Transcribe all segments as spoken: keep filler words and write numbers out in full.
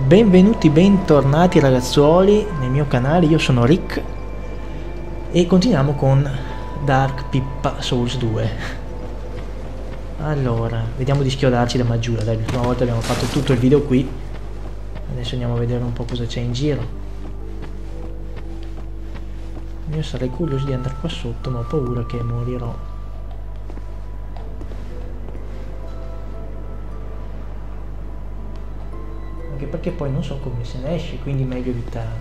Benvenuti, bentornati ragazzuoli nel mio canale, io sono Rick e continuiamo con Dark Pippa Souls due. Allora, vediamo di schiodarci da Maggiura, dai, l'ultima volta abbiamo fatto tutto il video qui, adesso andiamo a vedere un po' cosa c'è in giro. Io sarei curioso di andare qua sotto, ma ho paura che morirò. Anche perché poi non so come se ne esce, quindi meglio evitare.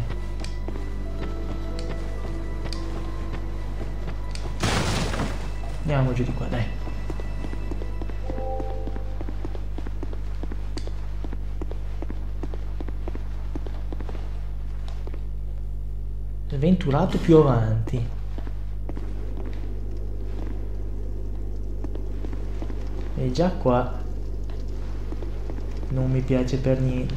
Andiamo giù di qua, dai. Sventurato più avanti. E già qua non mi piace per niente.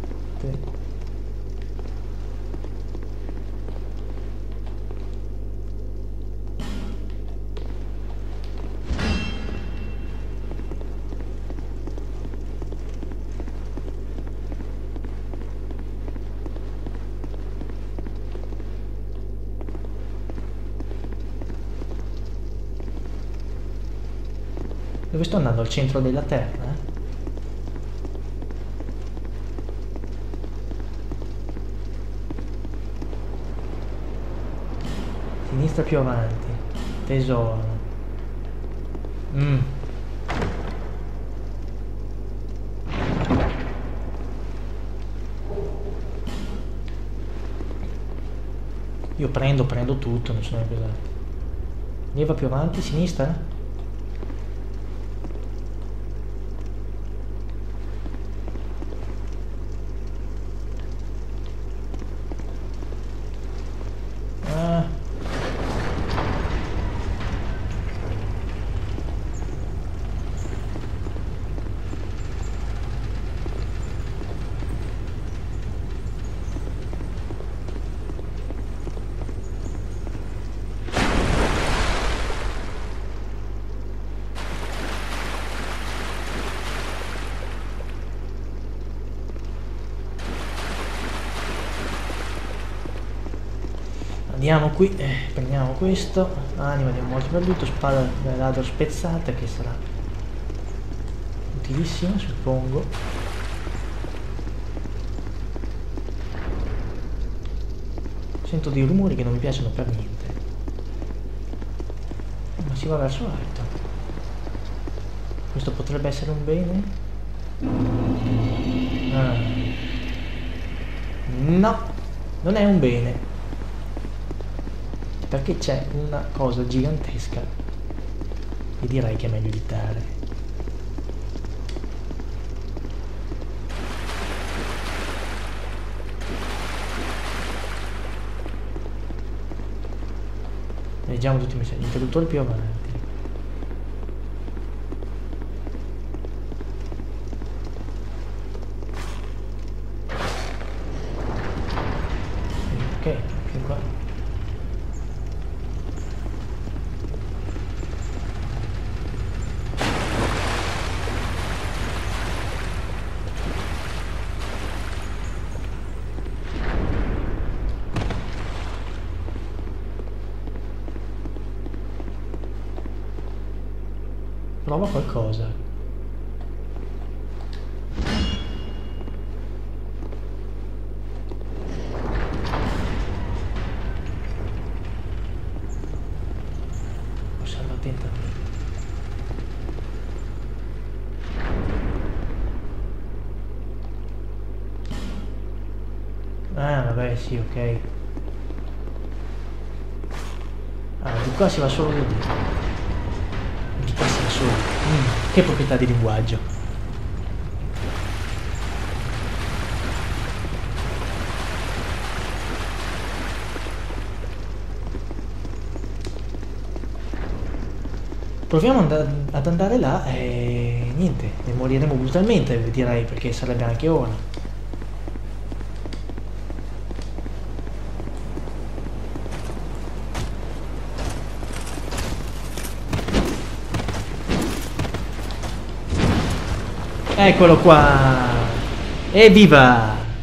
Dove sto andando? Al centro della terra? Sinistra più avanti. Tesoro. Mm. Io prendo, prendo tutto, non sono pesante. Leva più avanti, sinistra? Andiamo qui, eh, prendiamo questo, anima di un morto perduto, spada da ladro spezzata che sarà utilissima, suppongo. Sento dei rumori che non mi piacciono per niente. Ma si va verso l'alto. Questo potrebbe essere un bene? Ah. No, non è un bene. Perché c'è una cosa gigantesca e direi che è meglio evitare. Leggiamo tutti i messaggi. Interruttore più avanti. Ok, anche qua. Prova qualcosa. Osserva attentamente. Ah, vabbè, sì, ok. Ah, di qua si va solo di lì. Mm, che proprietà di linguaggio. Proviamo and ad andare là e niente, ne moriremo brutalmente, direi, perché sarebbe anche ora. Eccolo qua. Evviva!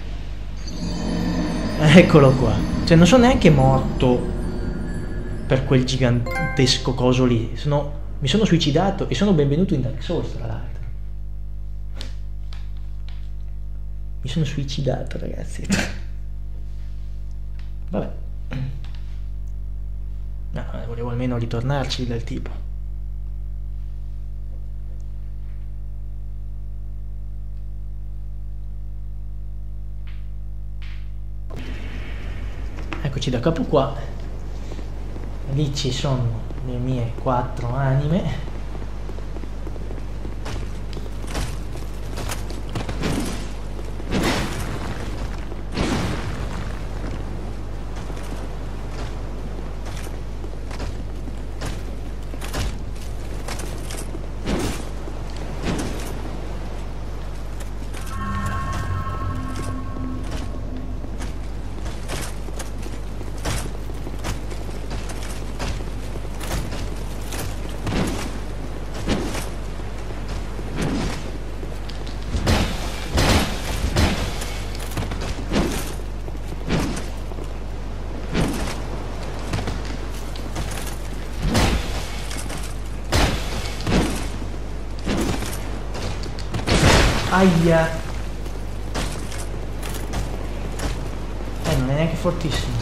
Eccolo qua. Cioè non sono neanche morto per quel gigantesco coso lì. Sono... mi sono suicidato e sono benvenuto in Dark Souls, tra l'altro. Mi sono suicidato, ragazzi. Vabbè. No, volevo almeno ritornarci dal tipo. Eccoci da capo qua. Lì ci sono le mie quattro anime. Aia. Eh, non è neanche fortissimo.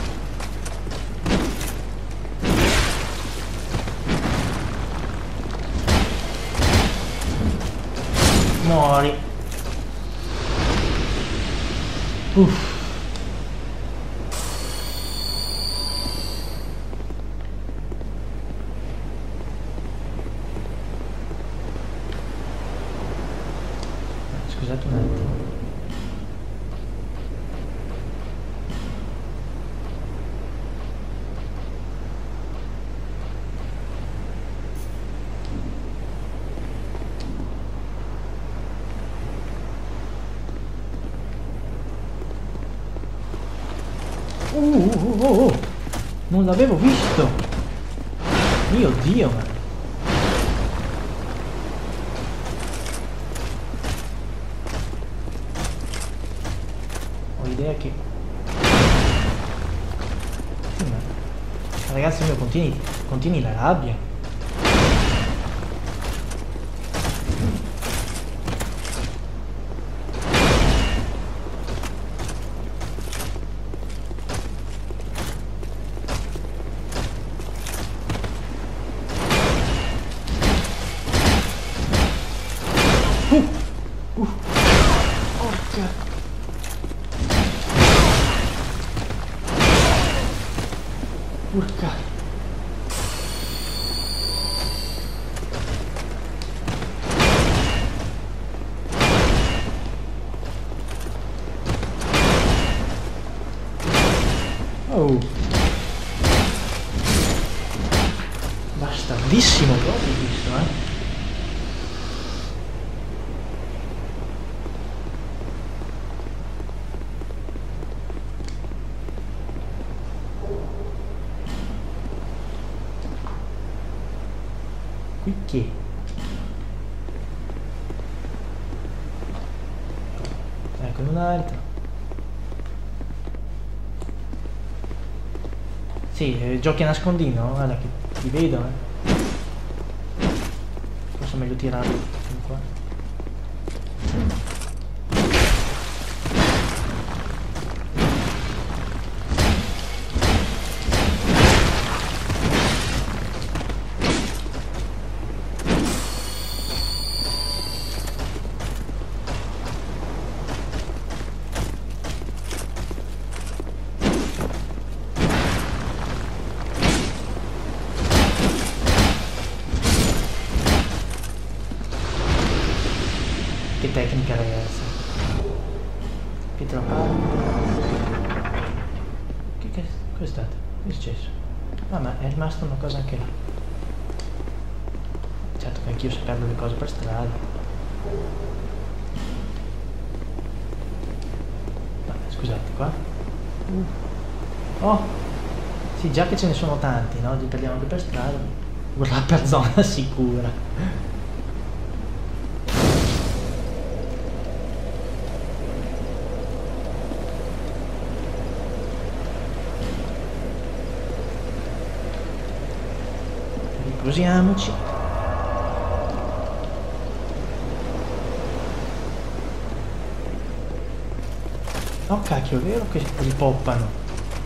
Muori. Uff. Scusate un attimo. Uh, uh, uh, uh. Non l'avevo visto. Mio Dio, ma... idea che sì, ma... ragazzi mio, continui continui la rabbia. uh, uh. Porca. Urca. Oh. Bastardissimo proprio questo, eh. Che? Ecco un altro. Sì, eh, giochi a nascondino, guarda che ti vedo, eh. Forse è meglio tirarlo qua. Che tecnica, ragazzi. Pietra palla. Che che è stato? Che è successo? Ah, ma è rimasta una cosa anche là. Certo che anch'io se perdo le cose per strada. Vabbè, scusate qua. Uh. Oh! Sì, già che ce ne sono tanti, no? Li perdiamo anche per strada. Vorrà per zona sicura. riposiamoci. Oh cacchio, è vero che ripoppano.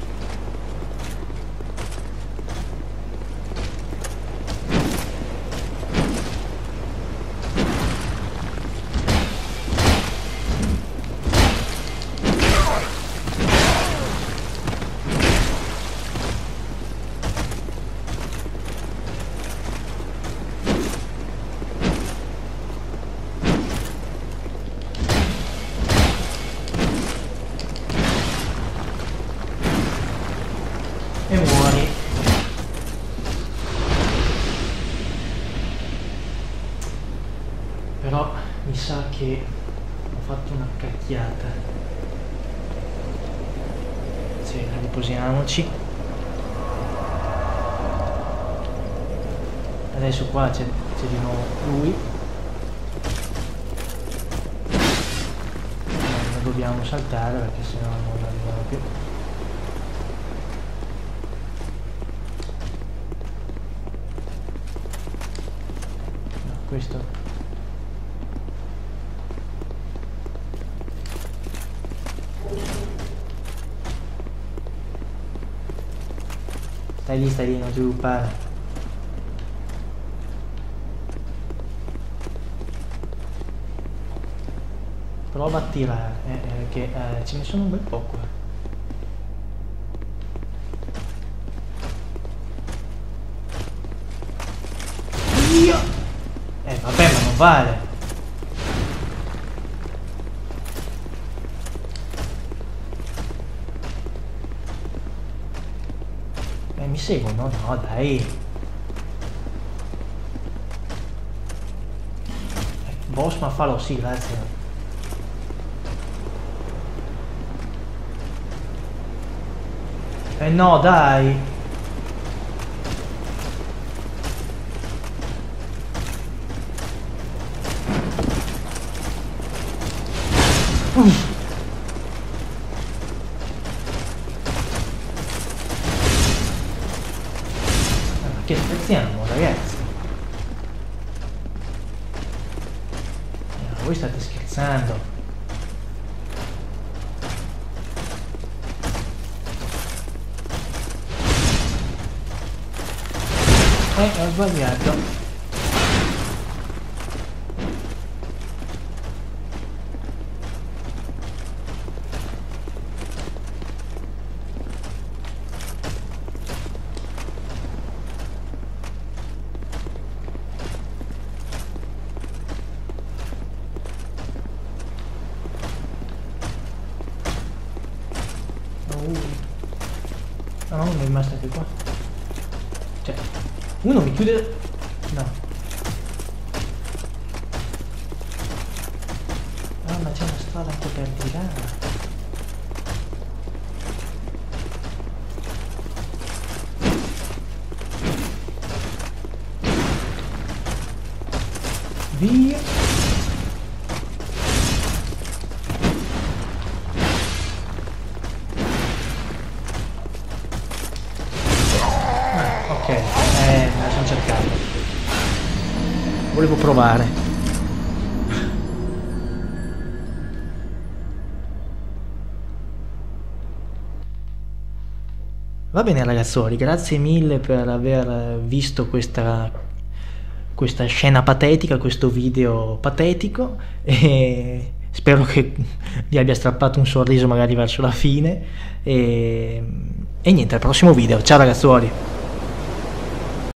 E muori. Però mi sa che ho fatto una cacchiata. Sì, riposiamoci. Adesso qua c'è di nuovo lui. Non dobbiamo saltare perché sennò non arriviamo più. Questo stai lì, stai lì, non ti preoccupare. Prova a tirare, eh, eh, che eh, ce ne sono un bel po' qua. Io Eh vabbè, ma non vale. Eh mi seguono? No dai. Eh, boss ma fallo, sì grazie. Eh no dai. Uff. Ma che scherziamo ragazzi? Eh, voi state scherzando. Eh, ho sbagliato. No, non è rimasto anche qua. Cioè, uno mi chiude... No. Ah, ma c'è una strada anche per tirare. Via. Ok, eh, me la sono cercato. Volevo provare. Va bene ragazzoli, grazie mille per aver visto questa, questa scena patetica, questo video patetico, e spero che vi abbia strappato un sorriso magari verso la fine, e, e niente, al prossimo video, ciao ragazzoli!